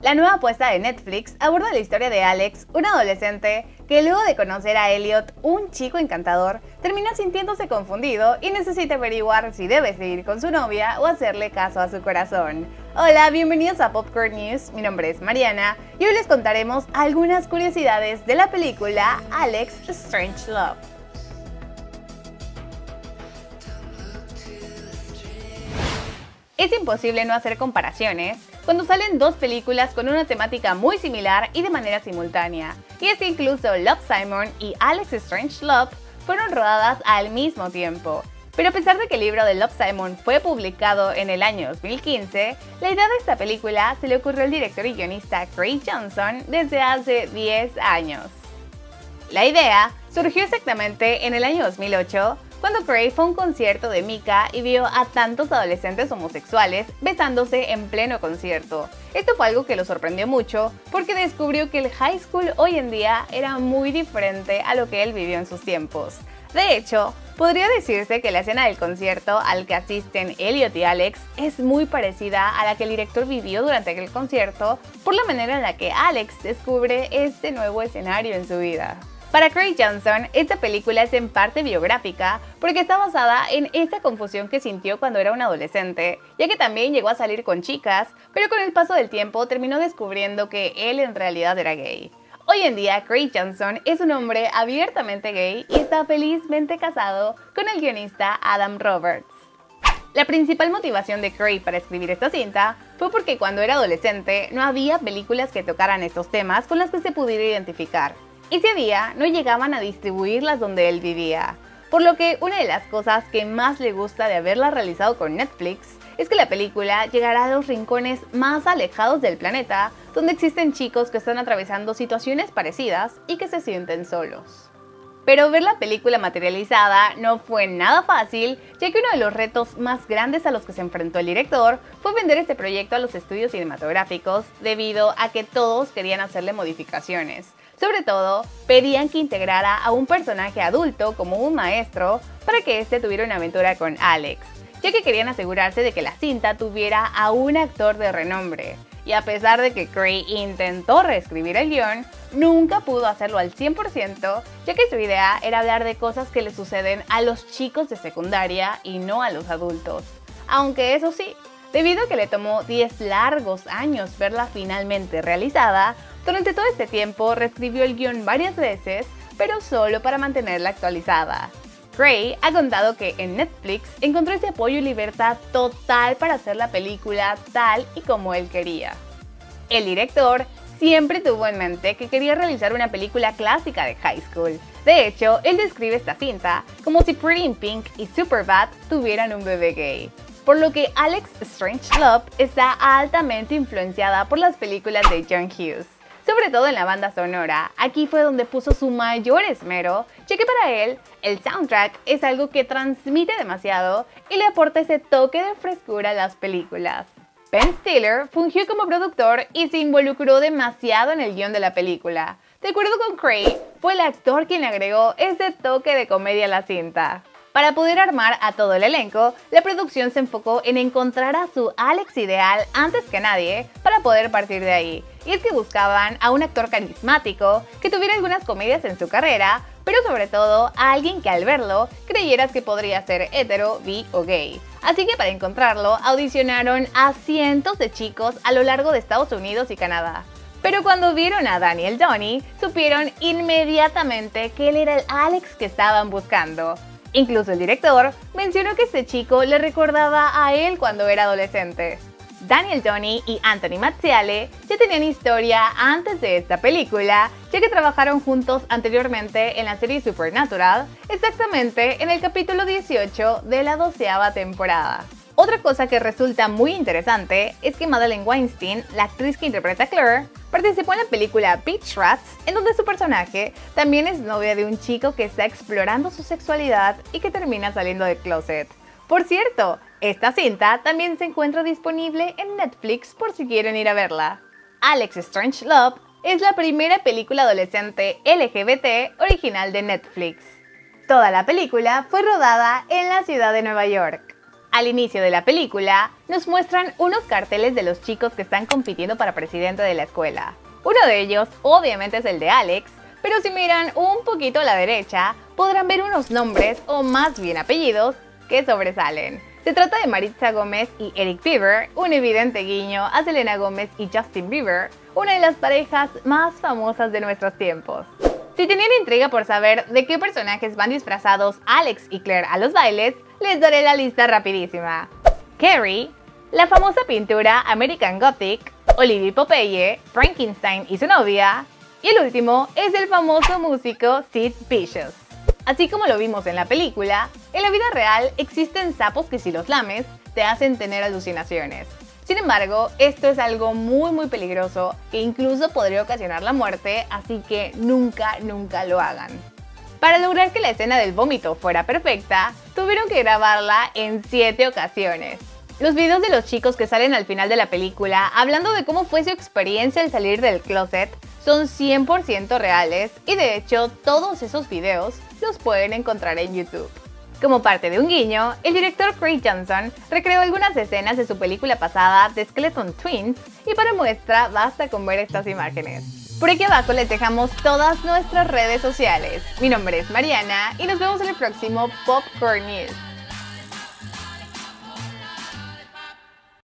La nueva apuesta de Netflix aborda la historia de Alex, un adolescente que luego de conocer a Elliot, un chico encantador, termina sintiéndose confundido y necesita averiguar si debe seguir con su novia o hacerle caso a su corazón. Hola, bienvenidos a Popcorn News, mi nombre es Mariana y hoy les contaremos algunas curiosidades de la película Alex Strange Love. Es imposible no hacer comparaciones cuando salen dos películas con una temática muy similar y de manera simultánea. Y es que incluso Love, Simon y Alex Strange Love fueron rodadas al mismo tiempo. Pero a pesar de que el libro de Love, Simon fue publicado en el año 2015, la idea de esta película se le ocurrió al director y guionista Craig Johnson desde hace 10 años. La idea surgió exactamente en el año 2008, cuando Craig fue a un concierto de Mika y vio a tantos adolescentes homosexuales besándose en pleno concierto. Esto fue algo que lo sorprendió mucho porque descubrió que el high school hoy en día era muy diferente a lo que él vivió en sus tiempos. De hecho, podría decirse que la escena del concierto al que asisten Elliot y Alex es muy parecida a la que el director vivió durante aquel concierto por la manera en la que Alex descubre este nuevo escenario en su vida. Para Craig Johnson, esta película es en parte biográfica porque está basada en esta confusión que sintió cuando era un adolescente, ya que también llegó a salir con chicas, pero con el paso del tiempo terminó descubriendo que él en realidad era gay. Hoy en día, Craig Johnson es un hombre abiertamente gay y está felizmente casado con el guionista Adam Roberts. La principal motivación de Craig para escribir esta cinta fue porque cuando era adolescente no había películas que tocaran estos temas con las que se pudiera identificar. Y si había, no llegaban a distribuirlas donde él vivía. Por lo que una de las cosas que más le gusta de haberla realizado con Netflix es que la película llegará a los rincones más alejados del planeta, donde existen chicos que están atravesando situaciones parecidas y que se sienten solos. Pero ver la película materializada no fue nada fácil, ya que uno de los retos más grandes a los que se enfrentó el director fue vender este proyecto a los estudios cinematográficos, debido a que todos querían hacerle modificaciones. Sobre todo, pedían que integrara a un personaje adulto como un maestro para que éste tuviera una aventura con Alex, ya que querían asegurarse de que la cinta tuviera a un actor de renombre. Y a pesar de que Craig intentó reescribir el guión, nunca pudo hacerlo al 100%, ya que su idea era hablar de cosas que le suceden a los chicos de secundaria y no a los adultos. Aunque eso sí, debido a que le tomó 10 largos años verla finalmente realizada, durante todo este tiempo reescribió el guión varias veces, pero solo para mantenerla actualizada. Craig ha contado que en Netflix encontró ese apoyo y libertad total para hacer la película tal y como él quería. El director siempre tuvo en mente que quería realizar una película clásica de high school. De hecho, él describe esta cinta como si Pretty in Pink y Superbad tuvieran un bebé gay. Por lo que Alex Strange Love está altamente influenciada por las películas de John Hughes. Sobre todo en la banda sonora, aquí fue donde puso su mayor esmero, ya que para él, el soundtrack es algo que transmite demasiado y le aporta ese toque de frescura a las películas. Ben Stiller fungió como productor y se involucró demasiado en el guión de la película. De acuerdo con Craig, fue el actor quien le agregó ese toque de comedia a la cinta. Para poder armar a todo el elenco, la producción se enfocó en encontrar a su Alex ideal antes que nadie para poder partir de ahí. Y es que buscaban a un actor carismático que tuviera algunas comedias en su carrera, pero sobre todo a alguien que al verlo creyeras que podría ser hetero, bi o gay. Así que para encontrarlo audicionaron a cientos de chicos a lo largo de Estados Unidos y Canadá. Pero cuando vieron a Daniel Donnie, supieron inmediatamente que él era el Alex que estaban buscando. Incluso el director mencionó que este chico le recordaba a él cuando era adolescente. Daniel Donnie y Anthony Mazziale ya tenían historia antes de esta película, ya que trabajaron juntos anteriormente en la serie Supernatural, exactamente en el capítulo 18 de la 12ª temporada. Otra cosa que resulta muy interesante es que Madeleine Weinstein, la actriz que interpreta a Claire, participó en la película Beach Rats, en donde su personaje también es novia de un chico que está explorando su sexualidad y que termina saliendo del closet. Por cierto, esta cinta también se encuentra disponible en Netflix por si quieren ir a verla. Alex Strange Love es la primera película adolescente LGBT original de Netflix. Toda la película fue rodada en la ciudad de Nueva York. Al inicio de la película, nos muestran unos carteles de los chicos que están compitiendo para presidente de la escuela. Uno de ellos, obviamente, es el de Alex, pero si miran un poquito a la derecha, podrán ver unos nombres, o más bien apellidos, que sobresalen. Se trata de Maritza Gómez y Eric Bieber, un evidente guiño a Selena Gómez y Justin Bieber, una de las parejas más famosas de nuestros tiempos. Si tenían intriga por saber de qué personajes van disfrazados Alex y Claire a los bailes, les daré la lista rapidísima. Carrie, la famosa pintura American Gothic, Olivia Popeye, Frankenstein y su novia, y el último es el famoso músico Sid Vicious. Así como lo vimos en la película, en la vida real existen sapos que si los lames, te hacen tener alucinaciones. Sin embargo, esto es algo muy peligroso que incluso podría ocasionar la muerte, así que nunca lo hagan. Para lograr que la escena del vómito fuera perfecta, tuvieron que grabarla en 7 ocasiones. Los videos de los chicos que salen al final de la película hablando de cómo fue su experiencia al salir del closet son 100% reales y de hecho todos esos videos los pueden encontrar en YouTube. Como parte de un guiño, el director Craig Johnson recreó algunas escenas de su película pasada The Skeleton Twins y para muestra basta con ver estas imágenes. Por aquí abajo les dejamos todas nuestras redes sociales. Mi nombre es Mariana y nos vemos en el próximo Popcorn News.